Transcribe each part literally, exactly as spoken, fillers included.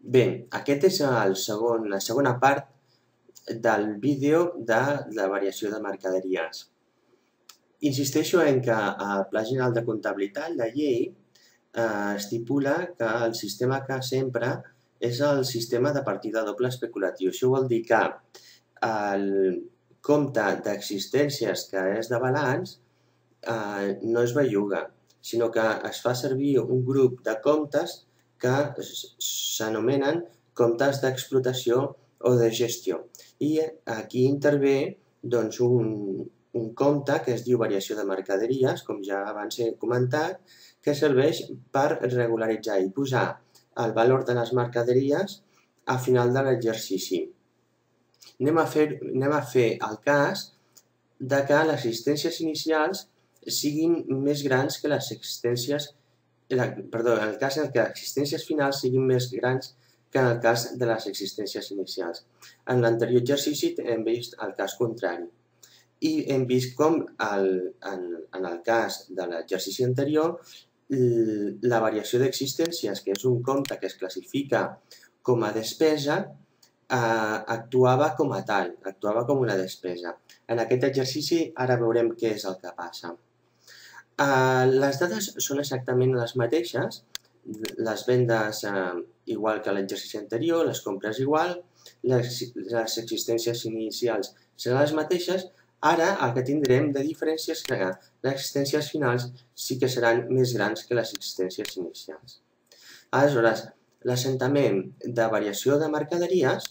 Bé, aquest és el segon, la segona part del vídeo de la variació de mercaderies. Insisteixo en que al Pla General de Comptabilitat, la llei, eh, estipula que el sistema que s'empra és el sistema de partida doble especulatiu. Això vol dir que el compte d'existències que és de balanç eh, no es belluga, sinó que es fa servir un grup de comptes que s'anomenen comptes d'explotació o de gestió. I aquí intervé doncs, un, un compte que es diu variació de mercaderies, com ja abans he comentat, que serveix per regularitzar i posar el valor de les mercaderies a final de l'exercici. Anem a fer, anem a fer el cas de que les existències inicials siguin més grans que les existències, perdó, en el cas en què les existències finals siguin més grans que en el cas de les existències inicials. En l'anterior exercici hem vist el cas contrari i hem vist com el, en, en el cas de l'exercici anterior la variació d'existències, que és un compte que es classifica com a despesa, eh, actuava com a tal, actuava com una despesa. En aquest exercici ara veurem què és el que passa. Uh, les dades són exactament les mateixes, les vendes uh, igual que l'exercici anterior, les compres igual, les, les existències inicials seran les mateixes. Ara el que tindrem de diferència és que les existències finals sí que seran més grans que les existències inicials. Aleshores, l'assentament de variació de mercaderies,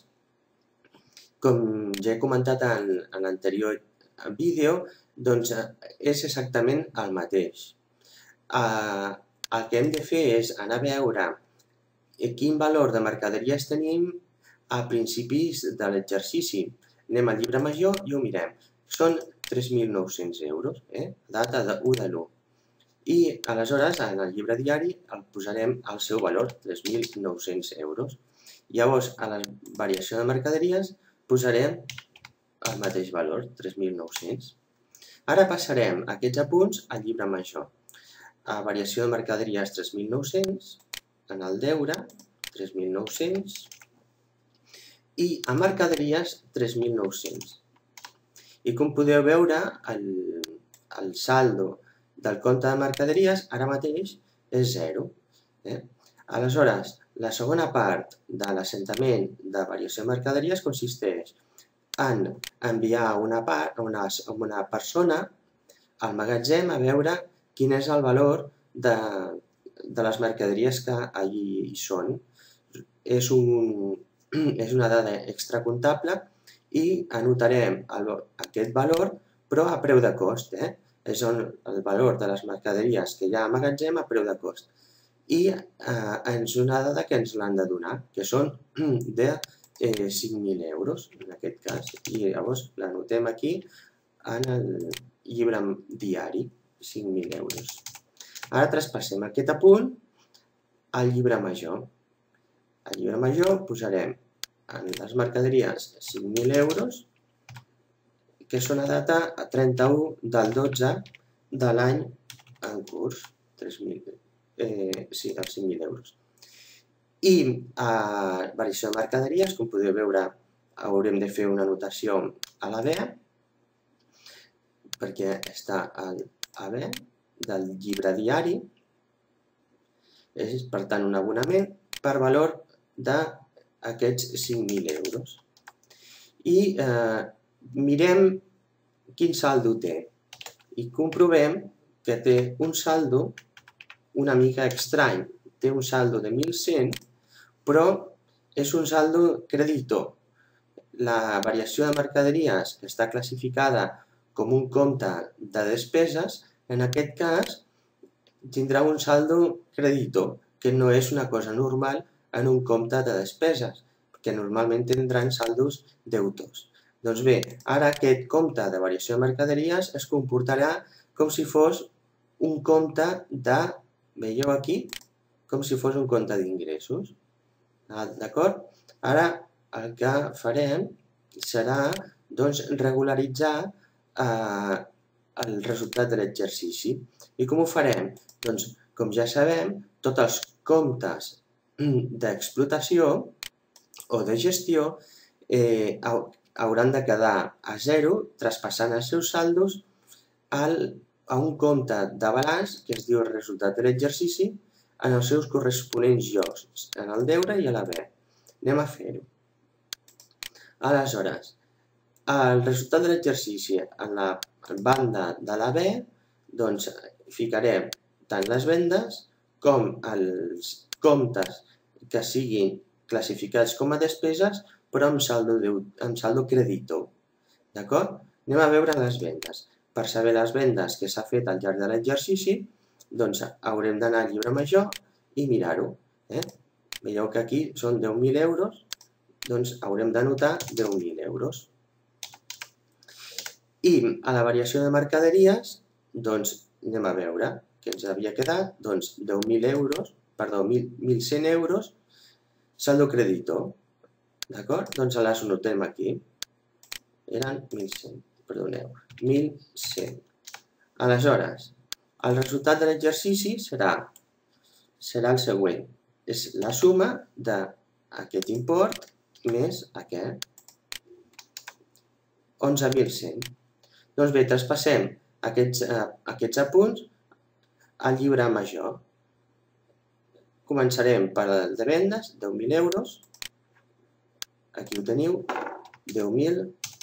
com ja he comentat en, en l'anterior vídeo, doncs és exactament el mateix. Eh, el que hem de fer és anar a veure quin valor de mercaderies tenim a principis de l'exercici. Anem al llibre major i ho mirem. Són tres mil nou-cents euros, eh? Data de u de l'u. I aleshores en el llibre diari el posarem al seu valor, tres mil nou-cents euros. Llavors a la variació de mercaderies posarem el mateix valor, tres mil nou-cents. Ara passarem aquests apunts al llibre major. A variació de mercaderies tres mil nou-cents, en el deure tres mil nou-cents i a mercaderies tres mil nou-cents. I com podeu veure, el, el saldo del compte de mercaderies ara mateix és zero. Eh? Aleshores, la segona part de l'assentament de variació de mercaderies consisteix en enviar una, part, una, una persona al magatzem a veure quin és el valor de, de les mercaderies que allí hi són. És, un, és una dada extracomptable i anotarem el, aquest valor, però a preu de cost. Eh? És on el valor de les mercaderies que hi ha a magatzem a preu de cost. I eh, és una dada que ens l'han de donar, que són de eh, cinc mil euros, en aquest cas. I llavors l'anotem aquí en el llibre diari, cinc mil euros. Ara traspassem aquest apunt al llibre major. Al llibre major posarem en les mercaderies cinc mil euros, que són a data trenta-u del dotze de l'any en curs. tres mil, eh, sí, els cinc mil euros. I a variació de mercaderies, com podeu veure, haurem de fer una anotació a la B, perquè està al A B del llibre diari, és per tant un abonament per valor d'aquests cinc mil euros. I eh, mirem quin saldo té i comprovem que té un saldo una mica estrany. Té un saldo de mil cent, però és un saldo creditor. La variació de mercaderies que està classificada com un compte de despeses, en aquest cas tindrà un saldo creditor, que no és una cosa normal en un compte de despeses, que normalment tindran saldos deutors. Doncs bé, ara aquest compte de variació de mercaderies es comportarà com si fos un compte de, veieu aquí, com si fos un compte d'ingressos. D'acord? Ara el que farem serà doncs, regularitzar eh, el resultat de l'exercici. I com ho farem? Doncs, com ja sabem, tots els comptes d'explotació o de gestió eh, hauran de quedar a zero traspassant els seus saldos al, a un compte de balanç que es diu resultat de l'exercici en els seus corresponents llocs, en el deure i a l'haver. Anem a fer-ho. Aleshores, el resultat de l'exercici en la banda de l'haver, doncs ficarem tant les vendes com els comptes que siguin classificats com a despeses, però amb saldo, amb saldo creditor. D'acord? Anem a veure les vendes. Per saber les vendes que s'ha fet al llarg de l'exercici, doncs haurem d'anar al llibre major i mirar-ho. Eh? Veieu que aquí són deu mil euros, doncs haurem d'anotar deu mil euros. I a la variació de mercaderies, doncs anem a veure què ens havia quedat, doncs deu mil euros, perdó, mil cent euros, saldo creditor. D'acord? Doncs les anotem aquí. Eren mil cent, perdoneu, mil cent. Aleshores, el resultat de l'exercici serà, serà el següent. És la suma d'aquest import més aquest. onze mil cent. Doncs bé, traspassem aquests, eh, aquests apunts al llibre major. Començarem per el de vendes, deu mil euros. Aquí ho teniu, deu mil.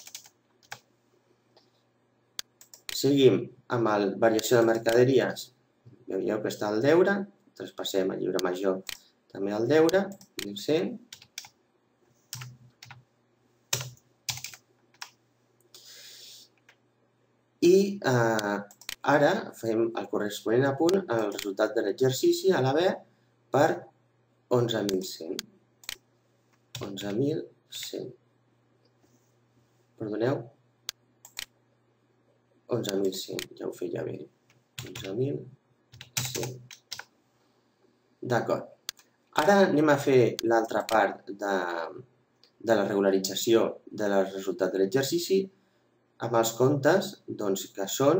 Seguim amb la variació de mercaderies. Veieu que està al deure. Traspassem al llibre major també al deure, mil cent. I eh, ara fem el corresponent apunt al resultat de l'exercici a l'haver per onze mil cent. onze mil cent. Perdoneu. onze mil cent, ja ho feia bé. onze mil cent. D'acord. Ara anem a fer l'altra part de, de la regularització del resultat de l'exercici amb els comptes doncs, que són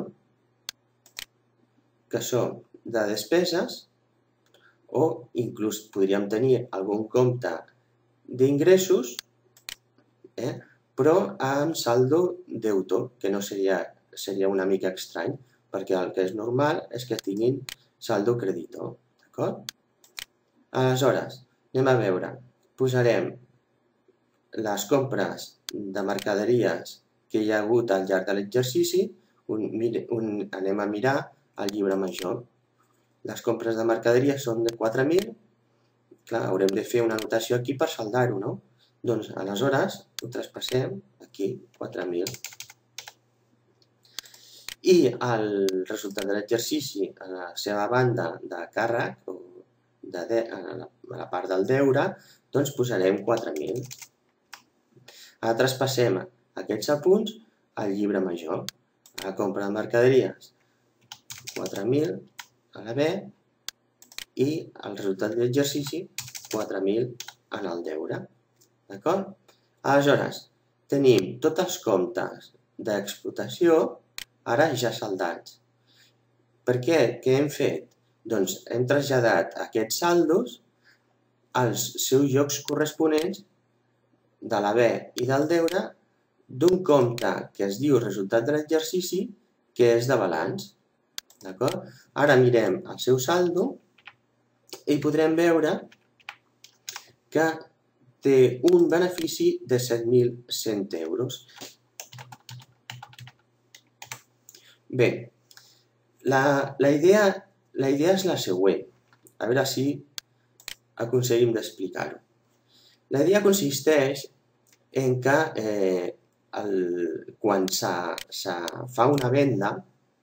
que són de despeses o inclús podríem tenir algun compte d'ingressos, eh, però amb saldo deutor, que no seria, seria una mica estrany, perquè el que és normal és que tinguin saldo creditor. D'acord? Aleshores, anem a veure. Posarem les compres de mercaderies que hi ha hagut al llarg de l'exercici, un, un, anem a mirar el llibre major. Les compres de mercaderies són de quatre mil, clar, haurem de fer una anotació aquí per saldar-ho, no? Doncs aleshores ho traspassem aquí, quatre mil. I el resultat de l'exercici a la seva banda de càrrec, o de, de, a, la, a la part del deure, doncs posarem quatre mil. Ara traspassem aquests apunts al llibre major. A la compra de mercaderies, quatre mil a l'haver i el resultat de l'exercici, quatre mil en el deure. D'acord? Aleshores, tenim tots els comptes d'explotació ara ja saldats. Per què? Què hem fet? Doncs hem traslladat aquests saldos als seus llocs corresponents de l'haver i del deure d'un compte que es diu resultat de l'exercici, que és de balanç. D'acord? Ara mirem el seu saldo i podrem veure que té un benefici de set mil cent euros. Bé, la, la, idea, la idea és la següent. A veure si aconseguim d'explicar-ho. La idea consisteix en que eh, el, quan se, se fa una venda,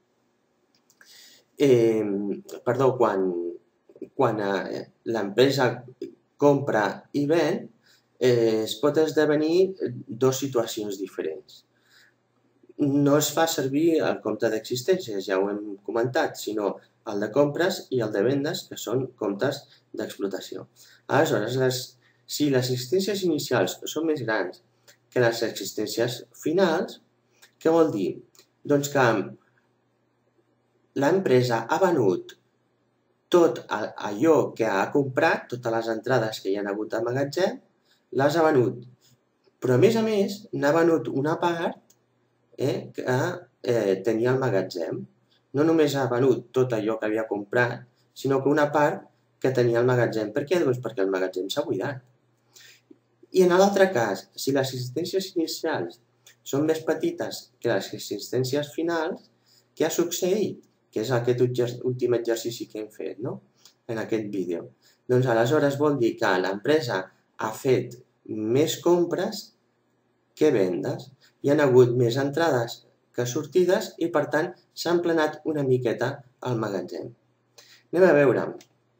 eh, perdó, quan, quan eh, l'empresa compra i ven, eh, es pot esdevenir dues situacions diferents. No es fa servir el compte d'existències, ja ho hem comentat, sinó el de compres i el de vendes, que són comptes d'explotació. Aleshores, les, si les existències inicials són més grans que les existències finals, què vol dir? Doncs que l'empresa ha venut tot allò que ha comprat, totes les entrades que hi ha hagut al magatzem, les ha venut. Però a més a més n'ha venut una part eh, que eh, tenia al magatzem. No només ha venut tot allò que havia comprat, sinó que una part que tenia al magatzem. Per què? Doncs perquè el magatzem s'ha buidat. I en l'altre cas, si les existències inicials són més petites que les existències finals, què ha succeït? Que és aquest últim exercici que hem fet, no? En aquest vídeo. Doncs aleshores vol dir que l'empresa ha fet més compres que vendes. Hi ha hagut més entrades que sortides i, per tant, s'ha emplenat una miqueta al magatzem. Anem a veure.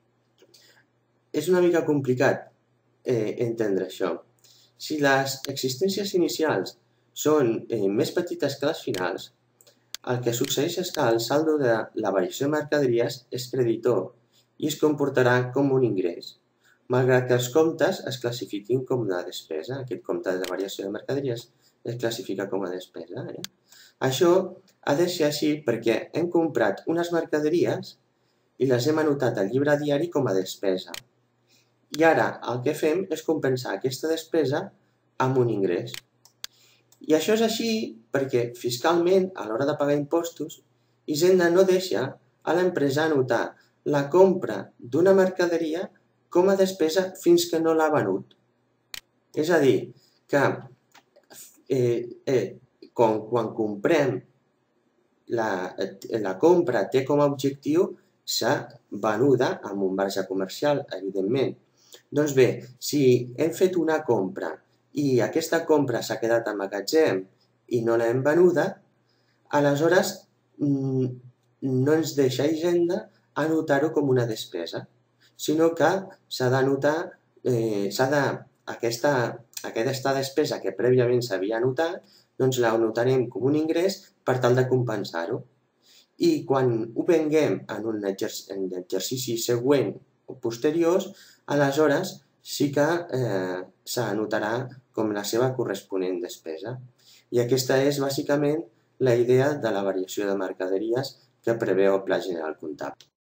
És una mica complicat eh, entendre això. Si les existències inicials són eh, més petites que les finals, el que succeeix és que el saldo de la variació de mercaderies és creditor i es comportarà com un ingrés, malgrat que els comptes es classifiquin com una despesa. Aquest compte de variació de mercaderies es classifica com a despesa. Eh? Això ha de ser així perquè hem comprat unes mercaderies i les hem anotat al llibre diari com a despesa. I ara el que fem és compensar aquesta despesa amb un ingrés. I això és així perquè fiscalment, a l'hora de pagar impostos, Hisenda no deixa a l'empresa anotar la compra d'una mercaderia com a despesa fins que no l'ha venut. És a dir, que eh, eh, quan, quan comprem, la, la compra té com a objectiu ser venuda amb un marge comercial, evidentment. Doncs bé, si hem fet una compra i aquesta compra s'ha quedat al magatzem i no l'hem venuda, aleshores no ens deixa Hisenda anotar-ho com una despesa, sinó que s'ha d'anotar, eh, s'ha de, aquesta, aquesta despesa que prèviament s'havia anotat, doncs l'anotarem com un ingrés per tal de compensar-ho. I quan ho venguem en un exercici següent o posteriors, aleshores sí que eh, s'anotarà com la seva corresponent despesa. I aquesta és bàsicament la idea de la variació de mercaderies que preveu el Pla General Comptable.